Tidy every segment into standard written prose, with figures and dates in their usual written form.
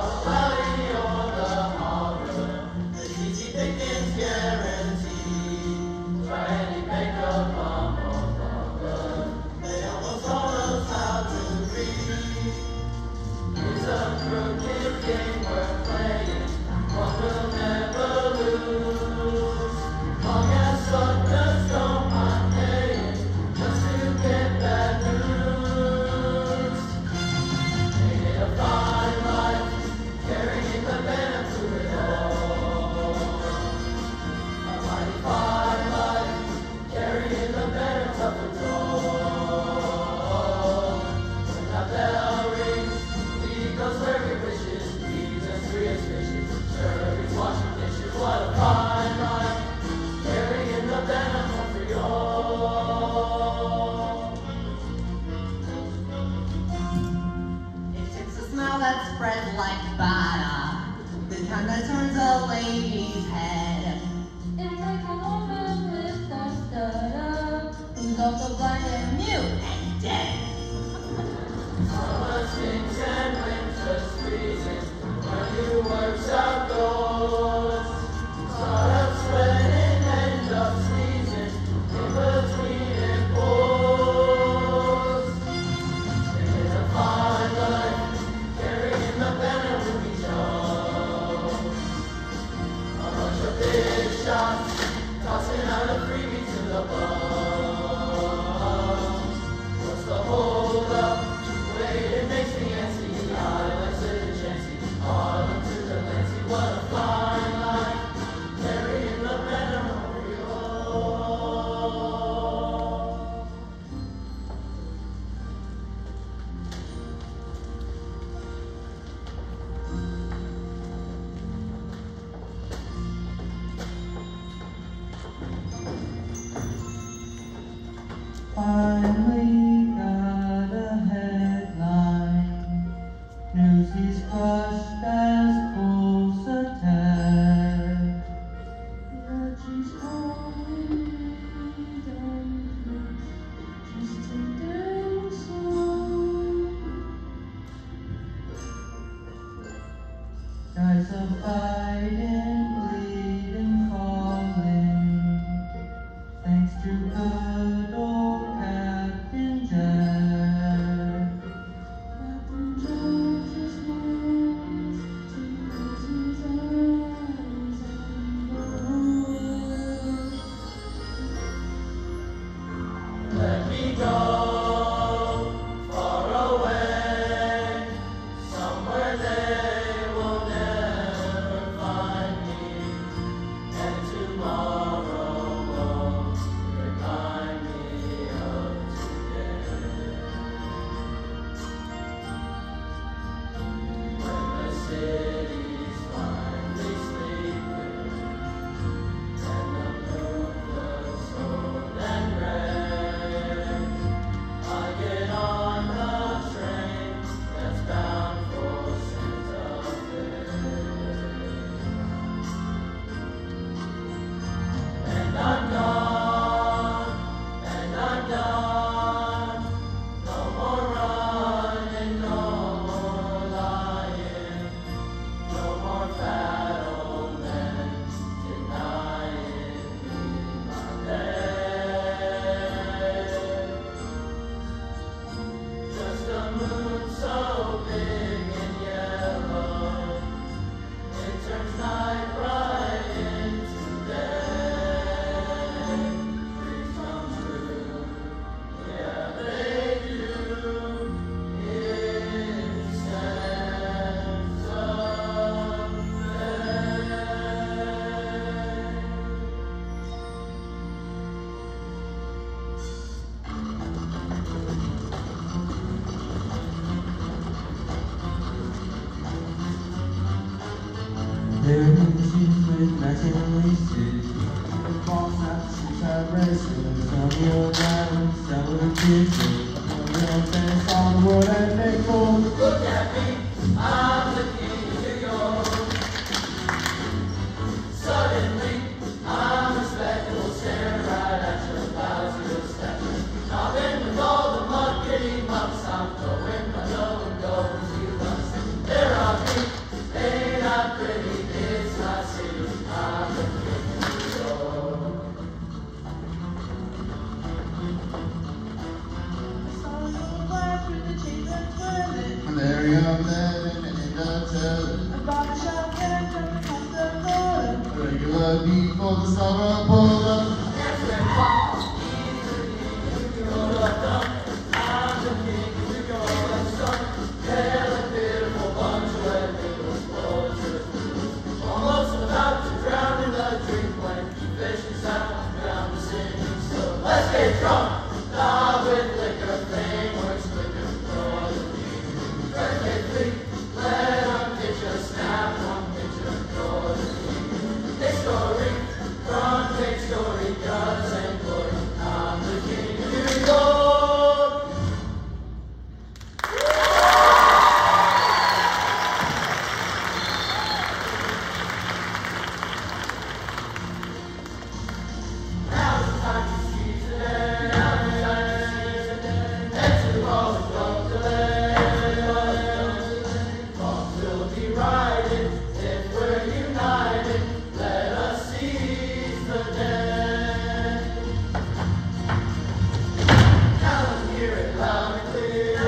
Finally got a headline. News he's crushed as bulls attack. That she's calling down just to do so. Guys are fighting, bleeding, falling. Thanks to good old Captain Jack. Captain Jack just knows to close his eyes and go. Let me go far away, somewhere they will never find me, and tomorrow won't remind me of today. When the city's finally sleeping, and the moon looks old and gray, I get on the train that's bound for Santa Fe. And I'm done, no more running, no more lying, no more fat old men denying me my day. Just a moon so big and yellow, it turns night right into day. Dreams come true, yeah they do, in Santa Fe. There are machines with matching laces. The ball snaps, shoes have races. Some your diamonds, cellar kisses. Some your fence on the world and they go. Look at me, I'm the king of New York. Suddenly, I'm respectable, staring right at your lousy little stature. Knocking with all the mud, getting ups, I'm going my low and goes. You must stare at me, telling. About the champagne from the Costa Rica. Regular beat for the summer polar. Let's get drunk, not with liquor, fame works quicker, for the beat. Birthday fleet, let them get your snap, one picture, for the beat. This story, front page story, guns and glory, I'm the king of New York. Now's the time to seize the day. We'll be riding if we're united. Let us seize the day. Now let's hear it loud and clear.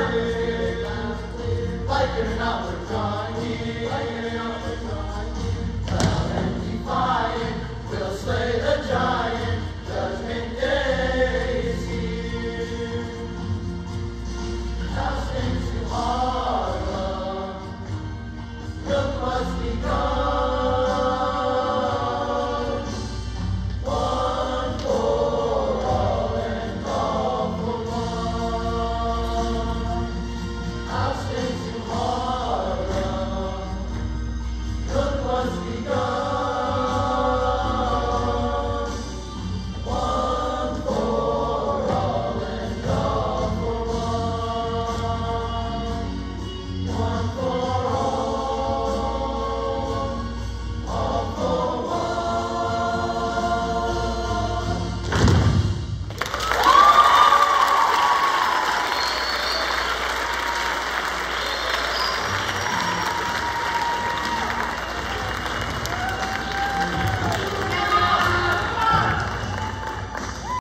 Like it or not, we're drawing near. Loud and defiant, we'll slay the giant. Judgment Day is here. Now sing to Harlem. Look what's begun. One for all and all for one. I'll sing to Harlem.